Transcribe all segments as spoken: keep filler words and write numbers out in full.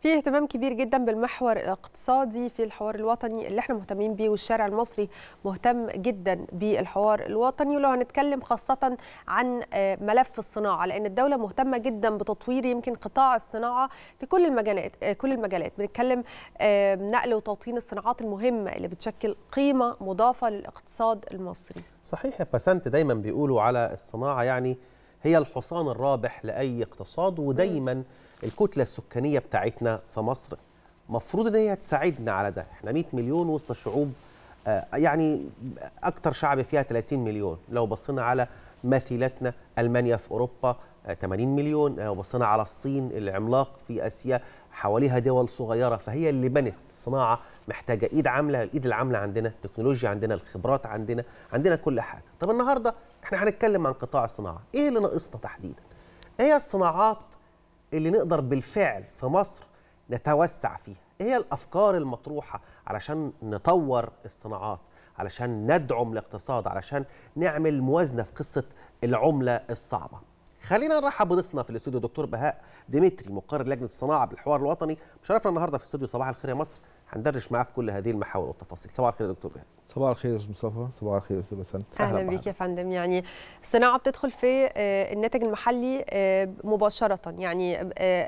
في اهتمام كبير جدا بالمحور الاقتصادي في الحوار الوطني اللي احنا مهتمين بيه، والشارع المصري مهتم جدا بالحوار الوطني. ولو هنتكلم خاصة عن ملف الصناعة، لأن الدولة مهتمة جدا بتطوير يمكن قطاع الصناعة في كل المجالات كل المجالات بنتكلم نقل وتوطين الصناعات المهمة اللي بتشكل قيمة مضافة للاقتصاد المصري. صحيح يا بسنت، دايما بيقولوا على الصناعة يعني هي الحصان الرابح لأي اقتصاد، ودايما الكتلة السكانية بتاعتنا في مصر مفروض ان هي تساعدنا على ده. احنا مئة مليون وسط الشعوب، آه يعني اكتر شعب فيها ثلاثين مليون. لو بصينا على مثيلتنا المانيا في اوروبا آه ثمانين مليون، لو بصينا على الصين العملاق في اسيا حواليها دول صغيرة، فهي اللي بنت الصناعة. محتاجة ايد عاملة، الايد العاملة عندنا، التكنولوجيا عندنا، الخبرات عندنا، عندنا كل حاجة. طب النهاردة احنا هنتكلم عن قطاع الصناعة. ايه اللي ناقصنا تحديدا؟ ايه هي الصناعات اللي نقدر بالفعل في مصر نتوسع فيها؟ ايه هي الافكار المطروحه علشان نطور الصناعات، علشان ندعم الاقتصاد، علشان نعمل موازنه في قصه العمله الصعبه؟ خلينا نرحب بضيفنا في الاستوديو دكتور بهاء ديمتري، مقرر لجنه الصناعه بالحوار الوطني، مشرفنا النهارده في استوديو صباح الخير يا مصر. هندردش معاه في كل هذه المحاور والتفاصيل. صباح الخير يا دكتور بهاء. صباح الخير يا استاذ مصطفى. صباح الخير يا استاذ بسنت. اهلا بيك يا فندم. يعني الصناعه بتدخل في الناتج المحلي مباشره، يعني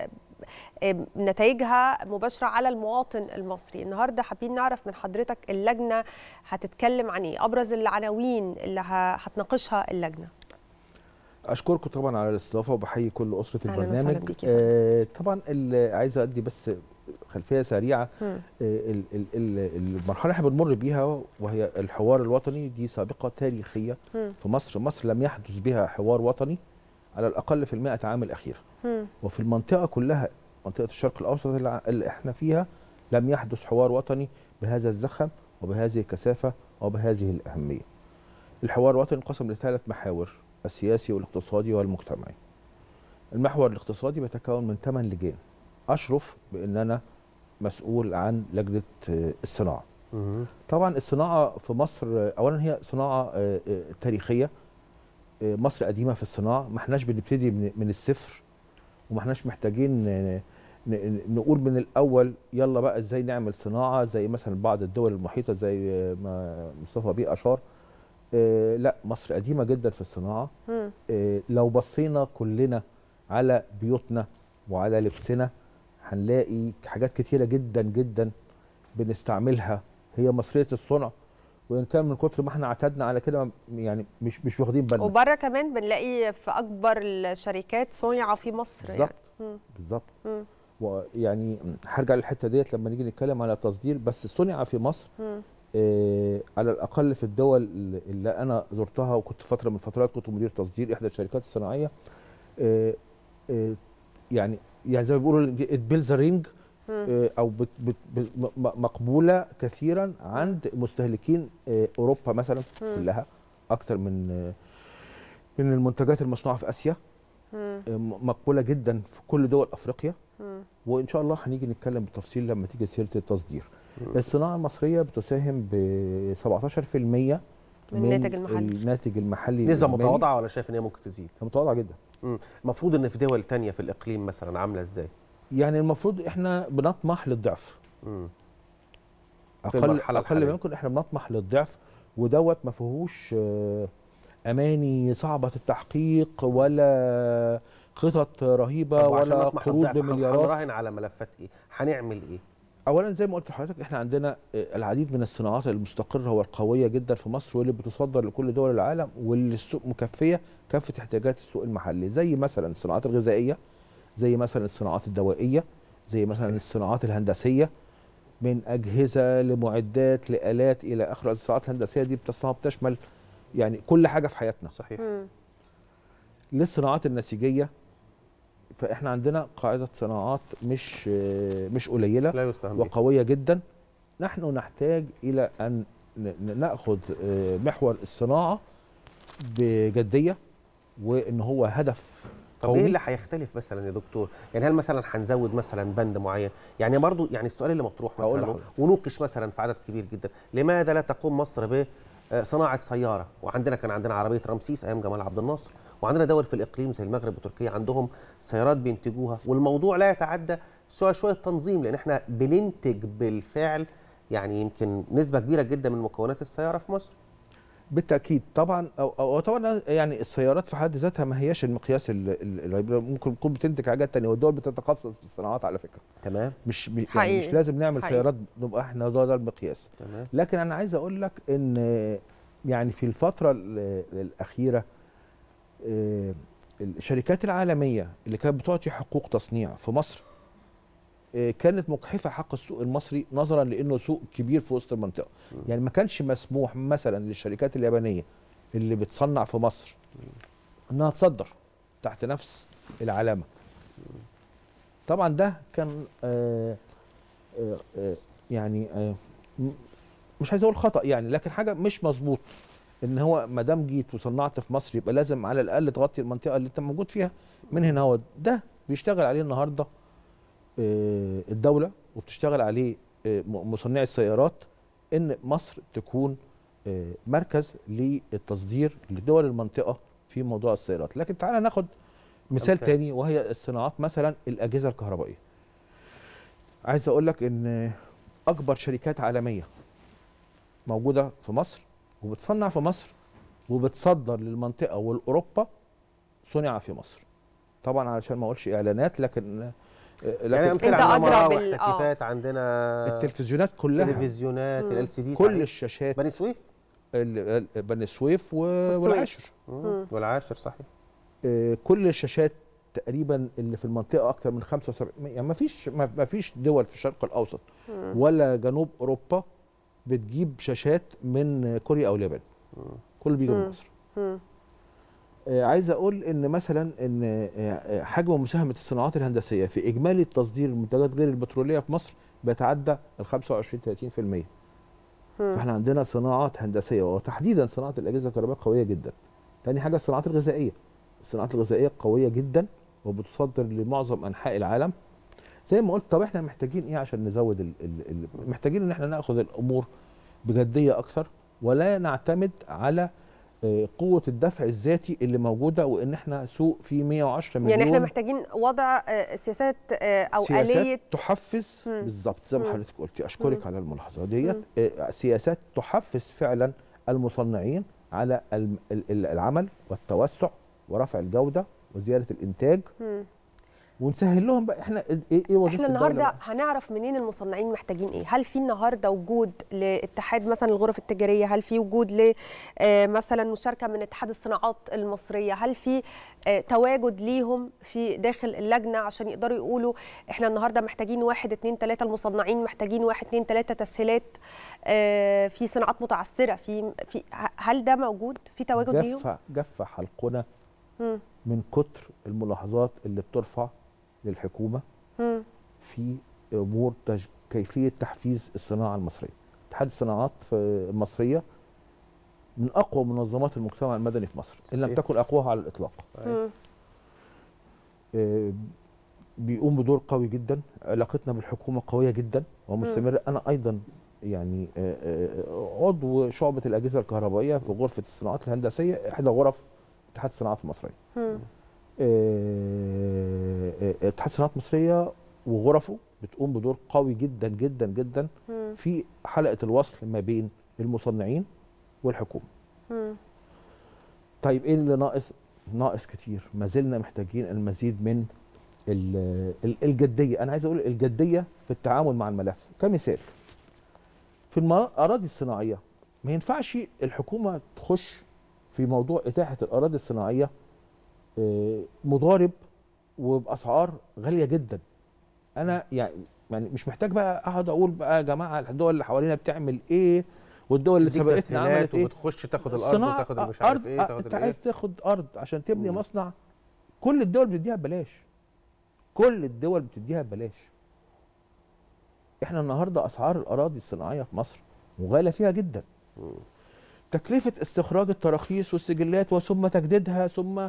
نتائجها مباشره على المواطن المصري. النهارده حابين نعرف من حضرتك اللجنه هتتكلم عن ايه، ابرز العناوين اللي هتناقشها اللجنه. اشكركم طبعا على الاستضافه وبحيي كل اسره أهلا البرنامج. وسهلا بيك يا آه طبعا عايز ادي بس خلفيه سريعه. آه المرحله اللي احنا بنمر بيها وهي الحوار الوطني دي سابقه تاريخيه م. في مصر. مصر لم يحدث بها حوار وطني على الاقل في المائة عام الاخيره، م. وفي المنطقه كلها، منطقه الشرق الاوسط اللي احنا فيها، لم يحدث حوار وطني بهذا الزخم وبهذه الكثافه وبهذه الاهميه. الحوار الوطني انقسم لثلاث محاور: السياسي والاقتصادي والمجتمعي. المحور الاقتصادي بيتكون من ثمان لجان، اشرف بان انا مسؤول عن لجنه الصناعه. طبعا الصناعه في مصر اولا هي صناعه تاريخيه. مصر قديمه في الصناعه، ما احناش بنبتدي من الصفر، وما احناش محتاجين نقول من الاول يلا بقى ازاي نعمل صناعه زي مثلا بعض الدول المحيطه زي ما مصطفى بيه اشار. آه لا، مصر قديمه جدا في الصناعه. آه لو بصينا كلنا على بيوتنا وعلى لبسنا هنلاقي حاجات كتيره جدا جدا بنستعملها هي مصريه الصنع، وان كان من كتر ما احنا اعتدنا على كده يعني مش مش واخدين بالنا. وبره كمان بنلاقي في اكبر الشركات صنع في مصر. بالظبط يعني. بالظبط. ويعني هرجع للحته ديت لما نيجي نتكلم على تصدير، بس صنع في مصر. م. آه على الاقل في الدول اللي انا زرتها، وكنت فتره من الفترات كنت مدير تصدير احدى الشركات الصناعيه. آه آه يعني يعني زي ما بيقولوا اتبيلز رينج، آه او بت بت بت مقبوله كثيرا عند مستهلكين آه اوروبا مثلا م. كلها، اكثر من آه من المنتجات المصنوعه في اسيا. آه مقبوله جدا في كل دول افريقيا. م. وان شاء الله هنيجي نتكلم بالتفصيل لما تيجي سيره التصدير. الصناعه المصريه بتساهم ب سبعتاشر في المية من الناتج المحلي. الناتج المحلي نسبه متواضعه ولا شايف ان هي ممكن تزيد؟ متواضعه جدا. المفروض ان في دول ثانيه في الاقليم مثلا عامله ازاي؟ يعني المفروض احنا بنطمح للضعف. امم اقل اقل ما يمكن احنا بنطمح للضعف، ودوت ما فيهوش اماني صعبه التحقيق ولا خطط رهيبه ولا قروض بمليارات. هنراهن على ملفات ايه؟ هنعمل ايه؟ اولا زي ما قلت لحضرتك احنا عندنا العديد من الصناعات المستقره والقويه جدا في مصر، واللي بتصدر لكل دول العالم، واللي السوق مكفيه كافه احتياجات السوق المحلي، زي مثلا الصناعات الغذائيه، زي مثلا الصناعات الدوائيه، زي مثلا الصناعات الهندسيه، من اجهزه لمعدات لالات الى اخره. الصناعات الهندسيه دي بتصنع بتشمل يعني كل حاجه في حياتنا. صحيح. للصناعات النسيجيه فاحنا عندنا قاعده صناعات مش مش قليله لا يستهان وقويه جدا. نحن نحتاج الى ان ناخذ محور الصناعه بجديه، وان هو هدف قوي. طب ايه اللي هيختلف مثلا يا دكتور؟ يعني هل مثلا هنزود مثلا بند معين؟ يعني برضو يعني السؤال اللي مطروح مثلا ونوقش مثلا في عدد كبير جدا، لماذا لا تقوم مصر بصناعه سياره؟ وعندنا كان عندنا عربيه رمسيس ايام جمال عبد الناصر، وعندنا دول في الاقليم زي المغرب وتركيا عندهم سيارات بينتجوها، والموضوع لا يتعدى سواء شويه تنظيم، لان احنا بننتج بالفعل يعني يمكن نسبه كبيره جدا من مكونات السياره في مصر. بالتاكيد طبعا، او, أو طبعا يعني السيارات في حد ذاتها ما هياش المقياس اللي ممكن تكون بتنتج حاجات ثانيه، والدول بتتخصص في الصناعات على فكره. تمام. مش يعني مش لازم نعمل حقيقي. سيارات نبقى احنا ده, ده المقياس. تمام. لكن انا عايز اقول لك ان يعني في الفتره الاخيره الشركات العالميه اللي كانت بتعطي حقوق تصنيع في مصر كانت مجحفه حق السوق المصري، نظرا لانه سوق كبير في وسط المنطقه. م. يعني ما كانش مسموح مثلا للشركات اليابانيه اللي بتصنع في مصر انها تصدر تحت نفس العلامه. طبعا ده كان آآ آآ يعني آآ مش عايز اقول خطا يعني، لكن حاجه مش مظبوط، ان هو ما دام جيت وصنعت في مصر يبقى لازم على الاقل تغطي المنطقه اللي انت موجود فيها. من هنا هو ده بيشتغل عليه النهارده الدولة، وبتشتغل عليه مصنعي السيارات، ان مصر تكون مركز للتصدير لدول المنطقة في موضوع السيارات. لكن تعالى ناخد مثال أوكي. تاني، وهي الصناعات مثلا الأجهزة الكهربائية. عايز اقول لك ان اكبر شركات عالمية موجودة في مصر وبتصنع في مصر وبتصدر للمنطقة والأوروبا، صنع في مصر. طبعا علشان ما اقولش اعلانات، لكن يعني امثله عندنا مراوح تكييفات، عندنا التلفزيونات كلها، التلفزيونات ال سي دي، كل الشاشات، بني سويف بني سويف والعاشر والعاشر صحيح. كل الشاشات تقريبا اللي في المنطقه اكثر من خمسة وسبعين، يعني ما فيش ما فيش دول في الشرق الاوسط ولا جنوب اوروبا بتجيب شاشات من كوريا او اليابان، كله بيجي من مصر. عايز اقول ان مثلا ان حجم مساهمه الصناعات الهندسيه في اجمالي التصدير المنتجات غير البتروليه في مصر بيتعدى ال خمسة وعشرين ثلاثين بالمئة. فاحنا عندنا صناعات هندسيه وتحديدا صناعه الاجهزه الكهربائيه قويه جدا. تاني حاجه الصناعات الغذائيه. الصناعات الغذائيه قويه جدا وبتصدر لمعظم انحاء العالم. زي ما قلت، طب احنا محتاجين ايه عشان نزود ال ال محتاجين ان احنا ناخد الامور بجديه اكثر، ولا نعتمد على قوة الدفع الذاتي اللي موجودة، وإن إحنا سوق فيه مئة وعشرة مليون. يعني إحنا محتاجين وضع سياسات أو سياسات آلية تحفز بالظبط زي ما حضرتك قلتي. أشكرك مم. على الملاحظة ديت. سياسات تحفز فعلا المصنعين على العمل والتوسع ورفع الجودة وزيادة الإنتاج، مم. ونسهل لهم بقى. احنا ايه ايه وظيفه احنا النهارده هنعرف منين المصنعين محتاجين ايه؟ هل في النهارده وجود لاتحاد مثلا الغرف التجاريه؟ هل في وجود ل مثلا مشاركه من اتحاد الصناعات المصريه؟ هل في تواجد ليهم في داخل اللجنه عشان يقدروا يقولوا احنا النهارده محتاجين واحد اتنين تلاته، المصنعين محتاجين واحد اتنين تلاته تسهيلات في صناعات متعثره، في في هل ده موجود؟ في تواجد جف ليهم؟ جف حلقنا من كتر الملاحظات اللي بترفع للحكومة مم. في أمور تج... كيفية تحفيز الصناعة المصرية. اتحاد الصناعات المصرية من أقوى منظمات المجتمع المدني في مصر، إن لم تكن أقواها على الإطلاق. آه بيقوم بدور قوي جدا. علاقتنا بالحكومة قوية جدا ومستمرة. أنا أيضا يعني آه آه عضو شعبة الأجهزة الكهربائية في غرفة الصناعات الهندسية، إحدى غرف اتحاد الصناعات المصرية. مم. اتحاد الصناعات المصريه وغرفه بتقوم بدور قوي جدا جدا جدا مم. في حلقه الوصل ما بين المصنعين والحكومه. مم. طيب ايه اللي ناقص؟ ناقص كتير. ما زلنا محتاجين المزيد من الجديه. انا عايز اقول الجديه في التعامل مع الملف. كمثال، في الاراضي الصناعيه ما ينفعش الحكومه تخش في موضوع اتاحه الاراضي الصناعيه مضارب وباسعار غاليه جدا. انا يعني يعني مش محتاج بقى اقعد اقول بقى يا جماعه الدول اللي حوالينا بتعمل ايه والدول اللي سبقتنا عملت ايه، وبتخش تاخد الارض وتاخد مش عارف ايه، تاخد انت عايز تاخد ارض عشان تبني مم. مصنع. كل الدول بتديها ببلاش. كل الدول بتديها ببلاش. احنا النهارده اسعار الاراضي الصناعيه في مصر مغالى فيها جدا. مم. تكلفه استخراج التراخيص والسجلات وثم تجديدها ثم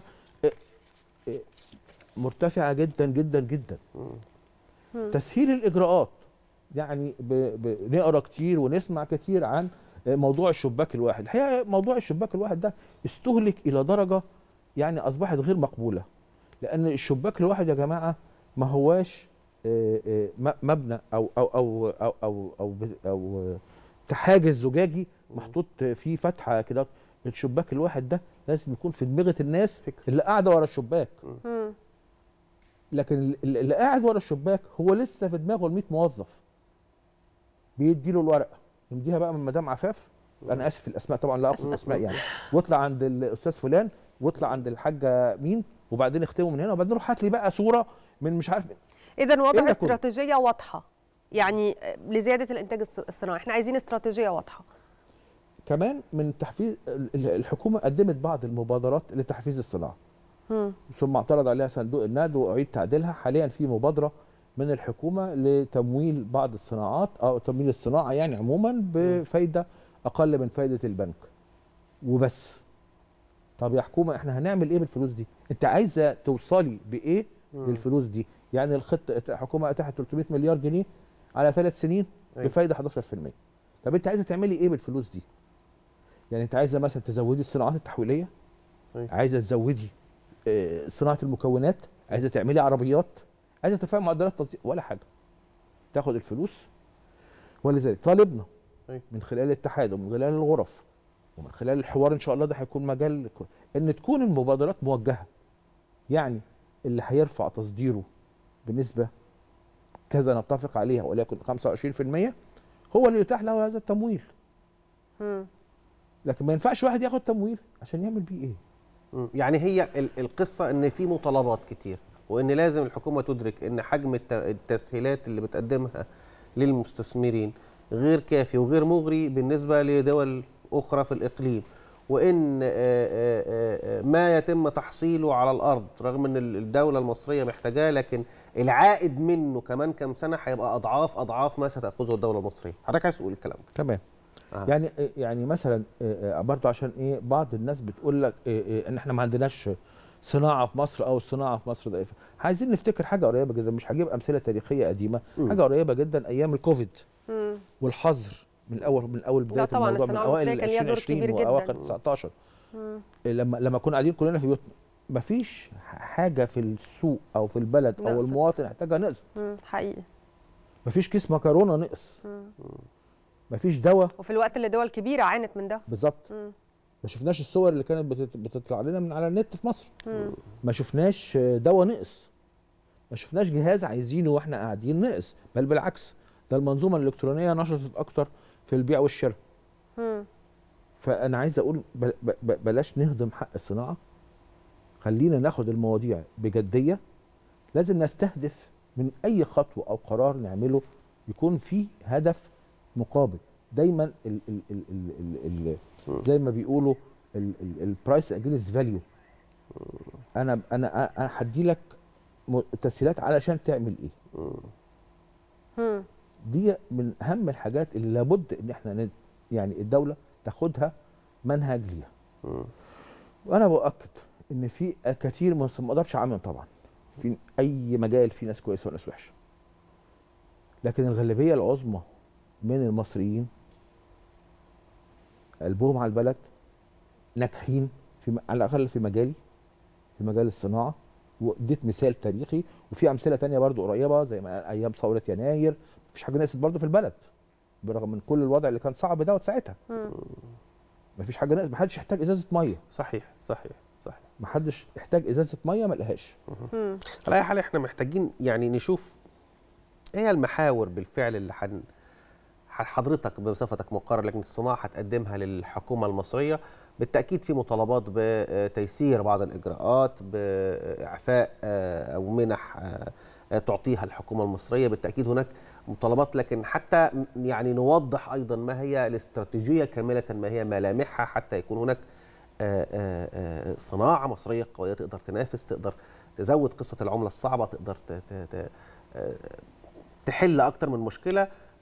مرتفعه جدا جدا جدا. مم. تسهيل الاجراءات. يعني بنقرا كتير ونسمع كتير عن موضوع الشباك الواحد. الحقيقه موضوع الشباك الواحد ده استهلك الى درجه يعني اصبحت غير مقبوله. لان الشباك الواحد يا جماعه ما هواش مبنى او او او او او او, أو تحاجز زجاجي محطوط فيه فتحه كده، الشباك الواحد ده لازم يكون في دماغه الناس فكرة. اللي قاعده ورا الشباك. م. لكن اللي قاعد ورا الشباك هو لسه في دماغه ال مية موظف بيدي له الورقه، يمديها بقى من مدام عفاف، انا اسف في الاسماء طبعا لا اقصد اسماء يعني، واطلع عند الاستاذ فلان واطلع عند الحاجه مين، وبعدين اختموا من هنا، وبعدين روح هات لي بقى صوره من مش عارف. اذا وضع إيه استراتيجيه واضحه يعني لزياده الانتاج الصناعي، احنا عايزين استراتيجيه واضحه. كمان من تحفيز الحكومه قدمت بعض المبادرات لتحفيز الصناعه. م. ثم اعترض عليها صندوق النقد واعيد تعديلها. حاليا في مبادره من الحكومه لتمويل بعض الصناعات او تمويل الصناعه يعني عموما بفايده اقل من فايده البنك وبس. طب يا حكومه احنا هنعمل ايه بالفلوس دي؟ انت عايزه توصلي بايه للفلوس دي؟ يعني الخطه الحكومه اتاحت ثلاثمية مليار جنيه على ثلاث سنين بفايده حداشر في المية. طب انت عايزه تعملي ايه بالفلوس دي؟ يعني انت عايزه مثلا تزودي الصناعات التحويليه؟ عايزه تزودي اه صناعه المكونات؟ عايزه تعملي عربيات؟ عايزه ترفعي معدلات تصدير؟ ولا حاجه. تاخد الفلوس. ولذلك طالبنا من خلال الاتحاد ومن خلال الغرف ومن خلال الحوار ان شاء الله ده هيكون مجال ان تكون المبادرات موجهه. يعني اللي هيرفع تصديره بنسبه كذا نتفق عليها وليكن خمسة وعشرين في المية هو اللي يتاح له هذا التمويل. م. لكن ما ينفعش واحد ياخد تمويل عشان يعمل بيه ايه؟ م. يعني هي القصه ان في مطالبات كتير، وان لازم الحكومه تدرك ان حجم التسهيلات اللي بتقدمها للمستثمرين غير كافي وغير مغري بالنسبه لدول اخرى في الاقليم، وان ما يتم تحصيله على الارض رغم ان الدوله المصريه محتاجاه، لكن العائد منه كمان كام سنه هيبقى اضعاف اضعاف ما ستاخذه الدوله المصريه. حضرتك عايز تقول الكلام ده؟ تمام. آه. يعني يعني مثلا برضه عشان ايه بعض الناس بتقول لك ان احنا ما عندناش صناعه في مصر او الصناعه في مصر ضعيفه. عايزين نفتكر حاجه قريبه جدا، مش هجيب امثله تاريخيه قديمه، م. حاجه قريبه جدا ايام الكوفيد م. والحظر من اول من اول بدايه الموضوع من اوائل ألفين وعشرين واواخر تسعتاشر. م. لما لما كنا قاعدين كلنا في بيوتنا مفيش حاجه في السوق او في البلد او نقصت. المواطن احتاجها نقصت. حقيقي. مفيش كيس مكرونه نقص. م. مفيش دواء. وفي الوقت اللي دول كبيره عانت من ده. بالظبط. ما شفناش الصور اللي كانت بتطلع لنا من على النت في مصر. م. ما شفناش دواء نقص. ما شفناش جهاز عايزينه واحنا قاعدين نقص، بل بالعكس ده المنظومه الالكترونيه نشطت اكتر في البيع والشراء. فانا عايز اقول بلاش نهضم حق الصناعه، خلينا ناخد المواضيع بجديه. لازم نستهدف من اي خطوه او قرار نعمله يكون فيه هدف مقابل. دايما ال ال ال ال ال زي ما بيقولوا البرايس اجينست فاليو. انا انا انا هدي لك تسهيلات علشان تعمل ايه؟ م. دي من اهم الحاجات اللي لابد ان احنا يعني الدوله تاخدها منهج ليها. وانا باكد ان في الكثير ما اقدرش اعمم طبعا، في اي مجال في ناس كويسه وناس وحشه، لكن الغالبيه العظمى من المصريين قلبهم على البلد، ناجحين في على الاقل في مجالي في مجال الصناعه. واديت مثال تاريخي وفي امثله ثانيه برضو قريبه زي ما ايام ثوره يناير مفيش حاجه نقصت برضو في البلد برغم من كل الوضع اللي كان صعب دوت ساعتها. مفيش حاجه نقصت، محدش يحتاج ازازه ميه. صحيح صحيح صحيح. محدش يحتاج ازازه ميه ما لقاهاش. على اي حال احنا محتاجين يعني نشوف ايه المحاور بالفعل اللي حن حضرتك بصفتك مقرر لجنه الصناعه هتقدمها للحكومه المصريه. بالتاكيد في مطالبات بتيسير بعض الاجراءات، باعفاء او منح تعطيها الحكومه المصريه، بالتاكيد هناك مطالبات، لكن حتى يعني نوضح ايضا ما هي الاستراتيجيه كامله، ما هي ملامحها حتى يكون هناك صناعه مصريه قويه تقدر تنافس، تقدر تزود قصه العمله الصعبه، تقدر تحل اكتر من مشكله.